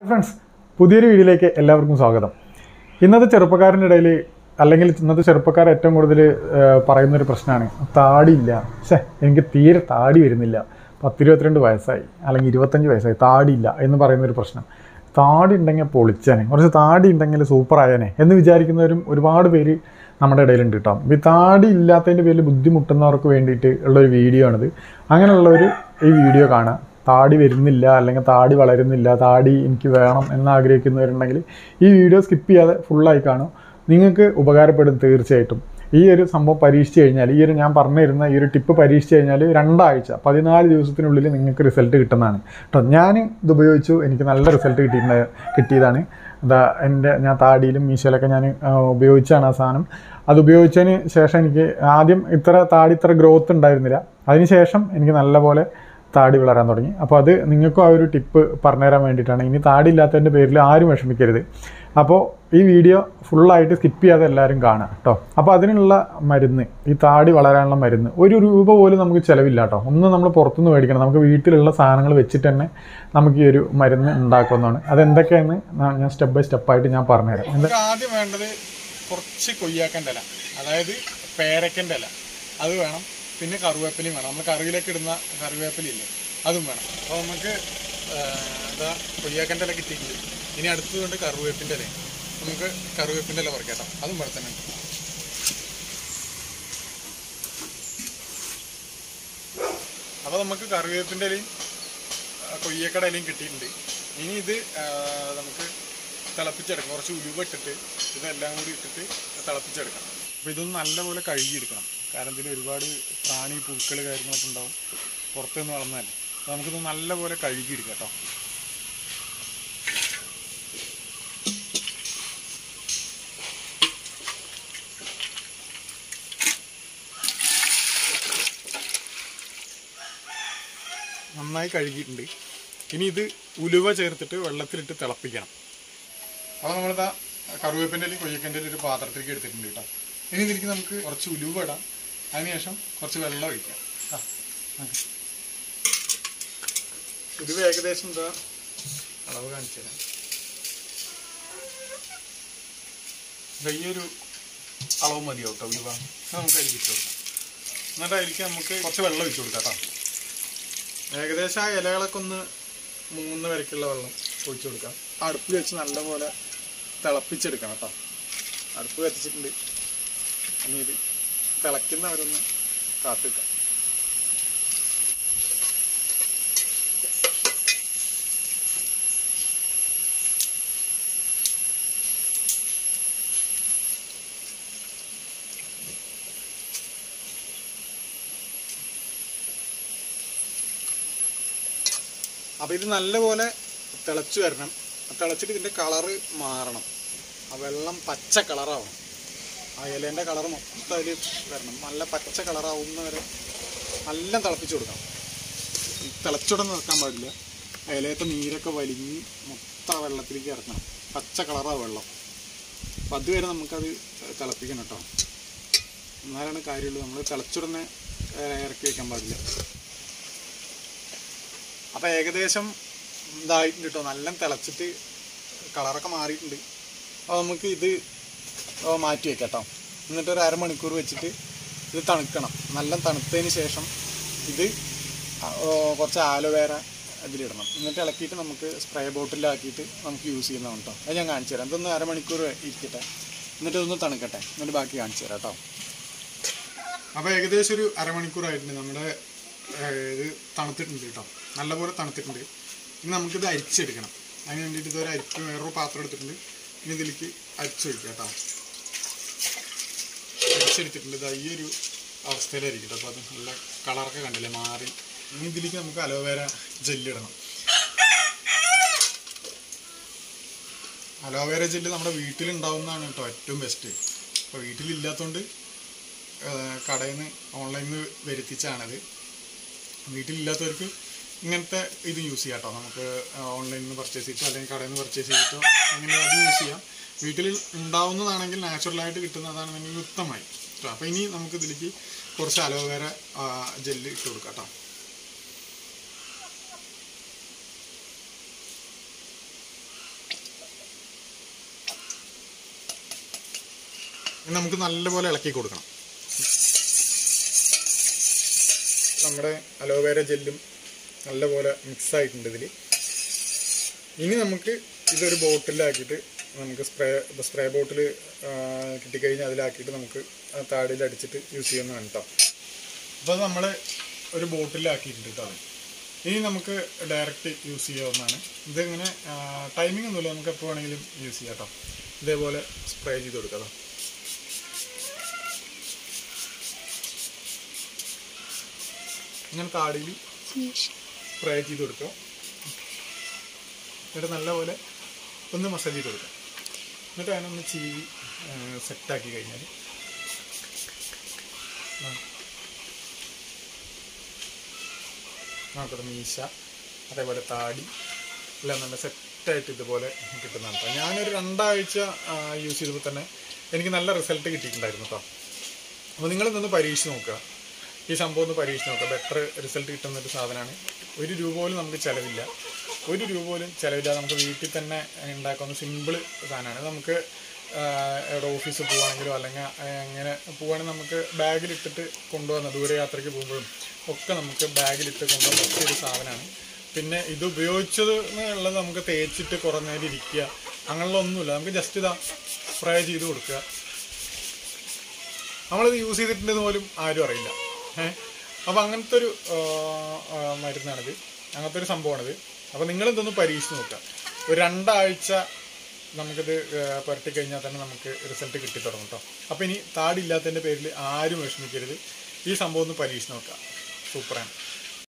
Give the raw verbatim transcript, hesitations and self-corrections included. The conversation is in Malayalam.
ഫ്രണ്ട്സ്, പുതിയൊരു വീഡിയോയിലേക്ക് എല്ലാവർക്കും സ്വാഗതം. ഇന്നത്തെ ചെറുപ്പക്കാരുടെ ഇടയിൽ അല്ലെങ്കിൽ ഇന്നത്തെ ചെറുപ്പക്കാർ ഏറ്റവും കൂടുതൽ പറയുന്നൊരു പ്രശ്നമാണ് താടിയില്ല. പക്ഷേ എനിക്ക് തീരെ താടി വരുന്നില്ല, പത്തിരുപത്തിരണ്ട് വയസ്സായി അല്ലെങ്കിൽ ഇരുപത്തഞ്ച് വയസ്സായി, താടിയില്ല എന്ന് പറയുന്നൊരു പ്രശ്നം. താടി ഉണ്ടെങ്കിൽ പൊളിച്ചേനെ, കുറച്ച് താടി ഉണ്ടെങ്കിൽ സൂപ്പറായനെ എന്ന് വിചാരിക്കുന്നവരും ഒരുപാട് പേര് നമ്മുടെ ഇടയിലുണ്ട് കേട്ടോ. ഈ താടി ഇല്ലാത്തതിൻ്റെ പേരിൽ ബുദ്ധിമുട്ടുന്നവർക്ക് വേണ്ടിയിട്ട് ഉള്ളൊരു വീഡിയോ ആണിത്. അങ്ങനെയുള്ളവർ ഈ വീഡിയോ കാണുക. താടി വരുന്നില്ല അല്ലെങ്കിൽ താടി വളരുന്നില്ല, താടി എനിക്ക് വേണം എന്നാഗ്രഹിക്കുന്നവരുണ്ടെങ്കിൽ ഈ വീഡിയോ സ്കിപ്പ് ചെയ്യാതെ ഫുള്ളായി കാണും. നിങ്ങൾക്ക് ഉപകാരപ്പെടും തീർച്ചയായിട്ടും. ഈ ഒരു സംഭവം പരീക്ഷിച്ച് കഴിഞ്ഞാൽ, ഈ ഒരു ഞാൻ പറഞ്ഞു തരുന്ന ഈ ഒരു ടിപ്പ് പരീക്ഷിച്ച് കഴിഞ്ഞാൽ രണ്ടാഴ്ച പതിനാല് ദിവസത്തിനുള്ളിൽ നിങ്ങൾക്ക് റിസൾട്ട് കിട്ടുന്നതാണ് കേട്ടോ. ഞാൻ ഇത് ഉപയോഗിച്ചു, എനിക്ക് നല്ല റിസൾട്ട് കിട്ടിയിട്ട് കിട്ടിയതാണ്. എന്താ എൻ്റെ ഞാൻ താടിയിലും മീശയിലൊക്കെ ഞാൻ ഉപയോഗിച്ചാണ് ആ സാധനം. അത് ഉപയോഗിച്ചതിന് ശേഷം എനിക്ക് ആദ്യം ഇത്ര താടി ഇത്ര ഗ്രോത്ത് ഉണ്ടായിരുന്നില്ല. അതിന് ശേഷം എനിക്ക് നല്ലപോലെ താടി വളരാൻ തുടങ്ങി. അപ്പോൾ അത് നിങ്ങൾക്കും ആ ഒരു ടിപ്പ് പറഞ്ഞുതരാൻ വേണ്ടിയിട്ടാണ്. ഇനി താടി ഇല്ലാത്തതിൻ്റെ പേരിൽ ആരും വിഷമിക്കരുത്. അപ്പോൾ ഈ വീഡിയോ ഫുള്ളായിട്ട് സ്കിപ്പ് ചെയ്യാതെ എല്ലാവരും കാണുക കേട്ടോ. അപ്പോൾ അതിനുള്ള മരുന്ന്, ഈ താടി വളരാനുള്ള മരുന്ന് ഒരു രൂപ പോലും നമുക്ക് ചിലവില്ല കേട്ടോ. ഒന്നും നമ്മൾ പുറത്തുനിന്ന് മേടിക്കണം, നമുക്ക് വീട്ടിലുള്ള സാധനങ്ങൾ വെച്ചിട്ട് തന്നെ നമുക്ക് ഈ ഒരു മരുന്ന് ഉണ്ടാക്കുന്നതാണ്. അതെന്തൊക്കെയാണെന്ന് ഞാൻ സ്റ്റെപ്പ് ബൈ സ്റ്റെപ്പായിട്ട് ഞാൻ പറഞ്ഞുതരാം. എന്താ ആദ്യം വേണ്ടത്? കുറച്ച് കൊയ്യാക്കൻ്റെ ഇല, അതായത് പേരക്കൻ്റെ ഇല, അത് വേണം. പിന്നെ കറിവേപ്പിലയും വേണം. നമ്മൾ കറിയിലേക്ക് ഇടുന്ന കറിവേപ്പിലയില്ലേ, അതും വേണം. അപ്പോൾ നമുക്ക് എന്താ കൊയ്യാക്കൻ്റെ ഇല കിട്ടിയിട്ടുണ്ട്. ഇനി അടുത്തതുകൊണ്ട് കറിവേപ്പിൻ്റെ ഇല, നമുക്ക് കറിവേപ്പിൻ്റെ ഇല പറിക്കാം. അതും ഇവിടെ തന്നെ ഉണ്ട്. അപ്പോൾ നമുക്ക് കറിവേപ്പിൻ്റെ ഇലയും കൊയ്യക്കട ഇലയും കിട്ടിയിട്ടുണ്ട്. ഇനി ഇത് നമുക്ക് തിളപ്പിച്ചെടുക്കാം. കുറച്ച് ഉലുവ ഇട്ടിട്ട് ഇതെല്ലാം കൂടി ഇട്ടിട്ട് തിളപ്പിച്ചെടുക്കാം. അപ്പോൾ ഇതൊന്ന് നല്ലപോലെ കഴുകിയെടുക്കണം. കാരണം ഇതിൽ ഒരുപാട് പ്രാണി പുഴുക്കൾ കാര്യങ്ങളൊക്കെ ഉണ്ടാവും, പുറത്തുനിന്ന് വളർന്നതല്ലേ. അപ്പോൾ നമുക്കിത് നല്ലപോലെ കഴുകിയെടുക്കാം കേട്ടോ. നന്നായി കഴുകിയിട്ടുണ്ട്. ഇനി ഇത് ഉലുവ ചേർത്തിട്ട് വെള്ളത്തിലിട്ട് തിളപ്പിക്കണം. അപ്പോൾ നമ്മളിതാ കറിവേപ്പിൻ്റെ ഇലയും കൊയ്യക്കൻ്റെ ഇലയും ഒരു പാത്രത്തിലേക്ക് എടുത്തിട്ടുണ്ട് കേട്ടോ. ഇനി ഇതിലേക്ക് നമുക്ക് കുറച്ച് ഉലുവ ഇടാം. അതിനുശേഷം കുറച്ച് വെള്ളം ഒഴിക്കാം. ആ ഉലുവ ഏകദേശം എന്താ അളവ് കാണിച്ചു തരാം. ഈ ഒരു അളവ് മതിയാവും കേട്ടോ ഉലുവ. നമുക്ക് അതിലേക്ക് ഇട്ട് കൊടുക്കാം. എന്നിട്ട് അതിലേക്ക് നമുക്ക് കുറച്ച് വെള്ളം ഒഴിച്ചു കൊടുക്കാം കേട്ടോ. ഏകദേശം ആ ഇലകളൊക്കെ ഒന്ന് മൂന്ന് വരയ്ക്കുള്ള വെള്ളം ഒഴിച്ചു കൊടുക്കാം. അടുപ്പിൽ വെച്ച് നല്ലപോലെ തിളപ്പിച്ചെടുക്കണം കേട്ടോ. അടുപ്പ് കത്തിച്ചിട്ടുണ്ട്. ഇനി ഇത് തിളയ്ക്കുന്നവരൊന്ന് കാത്തിക്കാം. അപ്പോൾ ഇത് നല്ലപോലെ തിളച്ചു വരണം. തിളച്ചിട്ട് ഇതിൻ്റെ കളറ് മാറണം. ആ വെള്ളം പച്ച കളറാവണം. ആ ഇലേൻ്റെ കളർ മൊത്തം അതിൽ വരണം. നല്ല പച്ച കളറാവുന്ന വരെ നല്ല തിളപ്പിച്ച് കൊടുക്കണം. തിളച്ചുടന്ന് നിൽക്കാൻ പാടില്ല. ഇലയത്തെ നീരൊക്കെ വലിഞ്ഞ് മൊത്തം വെള്ളത്തിലേക്ക് ഇറക്കണം. പച്ച കളറാണ് വെള്ളം. അപ്പം അതുവരെ നമുക്കത് തിളപ്പിക്കണം കേട്ടോ. എന്നാലാണ് കാര്യമുള്ളൂ. നമ്മൾ തിളച്ചുടനെ ഇറക്കി വയ്ക്കാൻ പാടില്ല. അപ്പോൾ ഏകദേശം ഇതായിട്ടുണ്ട് കേട്ടോ. നല്ല തിളച്ചിട്ട് കളറൊക്കെ മാറിയിട്ടുണ്ട്. അപ്പോൾ നമുക്ക് ഇത് മാറ്റി വയ്ക്കാം കേട്ടോ. എന്നിട്ട് ഒരു അരമണിക്കൂർ വെച്ചിട്ട് ഇത് തണുക്കണം. നല്ല തണുത്തതിന് ശേഷം ഇത് കുറച്ച് ആലോവേര ഇതിലിടണം. എന്നിട്ട് ഇളക്കിയിട്ട് നമുക്ക് സ്പ്രേ ബോട്ടിലാക്കിയിട്ട് നമുക്ക് യൂസ് ചെയ്യുന്നതാണ് കേട്ടോ. അത് ഞാൻ കാണിച്ചു തരാം. ഇതൊന്ന് അരമണിക്കൂർ ഇരിക്കട്ടെ, എന്നിട്ട് ഇതൊന്ന് തണുക്കട്ടെ, എന്നിട്ട് ബാക്കി കാണിച്ചു തരാം കേട്ടോ. അപ്പോൾ ഏകദേശം ഒരു അരമണിക്കൂറായിട്ടുണ്ട്. നമ്മുടെ ഇത് തണുത്തിട്ടുണ്ട് കേട്ടോ. നല്ലപോലെ തണുത്തിട്ടുണ്ട്. ഇനി നമുക്കിത് അരിച്ചെടുക്കണം. അതിന് വേണ്ടിയിട്ട് ഇതൊരു അരിപ്പ് വേറൊരു പാത്രം എടുത്തിട്ടുണ്ട്. ഇനി ഇതിലേക്ക് അരിച്ചൊഴിക്കുക കേട്ടോ. അരിച്ചെടുത്തിട്ടുണ്ട്. ഇത് ഈ ഒരു അവസ്ഥയിലായിരിക്കും കേട്ടോ. അപ്പോൾ അത് നല്ല കളറൊക്കെ കണ്ടില്ലേ മാറി. ഇനി ഇതിലേക്ക് നമുക്ക് അലോവേര ജെല്ലിടണം. അലോവേര ജെല്ല് നമ്മുടെ വീട്ടിലുണ്ടാവുന്നതാണ് കേട്ടോ ഏറ്റവും ബെസ്റ്റ്. അപ്പോൾ വീട്ടിലില്ലാത്തതുകൊണ്ട് കടയിൽ നിന്ന് ഓൺലൈനിൽ നിന്ന് വരുത്തിച്ചാണത്. വീട്ടിലില്ലാത്തവർക്ക് ഇങ്ങനത്തെ ഇത് യൂസ് ചെയ്യാം കേട്ടോ. നമുക്ക് ഓൺലൈനിൽ നിന്ന് പർച്ചേസ് ചെയ്തിട്ടോ അല്ലെങ്കിൽ കടയിൽ നിന്ന് പർച്ചേസ് ചെയ്തിട്ടോ അങ്ങനെ അത് യൂസ് ചെയ്യാം. വീട്ടിൽ ഉണ്ടാവുന്നതാണെങ്കിൽ നാച്ചുറലായിട്ട് കിട്ടുന്നതാണെങ്കിൽ ഉത്തമമായി കേട്ടോ. അപ്പോൾ ഇനി നമുക്ക് ഇതിലേക്ക് കുറച്ച് അലോവേര ജെല്ല് ഇട്ട് കൊടുക്കാം കേട്ടോ. ഇനി നമുക്ക് നല്ലപോലെ ഇളക്കി കൊടുക്കണം. നമ്മുടെ അലോവേര ജെല്ലും നല്ലപോലെ മിക്സ് ആയിട്ടുണ്ട് ഇതിൽ. ഇനി നമുക്ക് ഇതൊരു ബോട്ടിലാക്കിയിട്ട് നമുക്ക് സ്പ്രേ സ്പ്രേ ബോട്ടിൽ കിട്ടിക്കഴിഞ്ഞാൽ അതിലാക്കിയിട്ട് നമുക്ക് താടിയിൽ അടിച്ചിട്ട് യൂസ് ചെയ്യുന്നതാണ് കേട്ടോ. അപ്പോൾ അത് നമ്മൾ ഒരു ബോട്ടിലാക്കിയിട്ടുണ്ട് കേട്ടോ. ഇനി നമുക്ക് ഡയറക്റ്റ് യൂസ് ചെയ്യാവുന്നതാണ്. ഇതിങ്ങനെ ടൈമിംഗ് ഒന്നുമില്ല, നമുക്ക് എപ്പോൾ വേണമെങ്കിലും യൂസ് ചെയ്യാം കേട്ടോ. ഇതേപോലെ സ്പ്രേ ചെയ്ത് കൊടുക്കാം. ഇങ്ങനെ താടിയിൽ സ്പ്രേ ചെയ്ത് കൊടുക്കുക. എന്നിട്ട് നല്ലപോലെ ഒന്ന് മസാജ് ചെയ്ത് കൊടുക്കുക. എന്നിട്ട് അതിനൊന്ന് ചീവി സെറ്റാക്കി കഴിഞ്ഞാൽ നമുക്കത് മീശ അതേപോലെ താടി എല്ലാം നല്ല സെറ്റായിട്ട് ഇതുപോലെ കിട്ടുന്നതാണ് കേട്ടോ. ഞാനൊരു രണ്ടാഴ്ച യൂസ് ചെയ്തപ്പോൾ തന്നെ എനിക്ക് നല്ല റിസൾട്ട് കിട്ടിയിട്ടുണ്ടായിരുന്നു കേട്ടോ. അപ്പോൾ നിങ്ങളിതൊന്ന് പരീക്ഷിച്ച് നോക്കുക. ഈ സംഭവം ഒന്ന് പരീക്ഷിച്ച് നോക്കുക. ബെറ്റർ റിസൾട്ട് കിട്ടുന്നൊരു സാധനമാണ്. ഒരു രൂപ പോലും നമുക്ക് ചിലവില്ല. ഒരു രൂപ പോലും ചിലവില്ലാതെ നമുക്ക് വീട്ടിൽ തന്നെ ഉണ്ടാക്കുന്ന സിമ്പിൾ സാധനമാണ്. നമുക്ക് എവിടെ ഓഫീസിൽ പോവുകയാണെങ്കിലോ അല്ലെങ്കിൽ അങ്ങനെ പോവുകയാണെങ്കിൽ നമുക്ക് ബാഗിലിട്ടിട്ട് കൊണ്ടുവന്ന ദൂരെ യാത്രയ്ക്ക് പോകുമ്പോഴും ഒക്കെ നമുക്ക് ബാഗിലിട്ട് കൊണ്ടുപോകാൻ പറ്റിയൊരു സാധനമാണ്. പിന്നെ ഇത് ഉപയോഗിച്ചത് എന്നുള്ളത് നമുക്ക് തേച്ചിട്ട് കുറേ നേരം ഇരിക്കുക അങ്ങനെയുള്ള ഒന്നുമില്ല. നമുക്ക് ജസ്റ്റ് ഇതാ സ്പ്രേ ചെയ്ത് കൊടുക്കുക. നമ്മളിത് യൂസ് ചെയ്തിട്ടുണ്ടെന്ന് പോലും ആരും അറിയില്ല. ഏഹ് അപ്പോൾ അങ്ങനത്തെ ഒരു മരുന്നാണിത്, അങ്ങനത്തെ ഒരു സംഭവമാണിത്. അപ്പോൾ നിങ്ങളിതൊന്ന് പരീക്ഷിച്ച് നോക്കുക. ഒരു രണ്ടാഴ്ച നമുക്കിത് പുരട്ടിക്കഴിഞ്ഞാൽ തന്നെ നമുക്ക് റിസൾട്ട് കിട്ടി തുടങ്ങും കേട്ടോ. അപ്പോൾ ഇനി താടിയില്ലാത്തതിൻ്റെ പേരിൽ ആരും വിഷമിക്കരുത്. ഈ സംഭവം ഒന്ന് പരീക്ഷിച്ച് നോക്കുക. സൂപ്പറാണ്.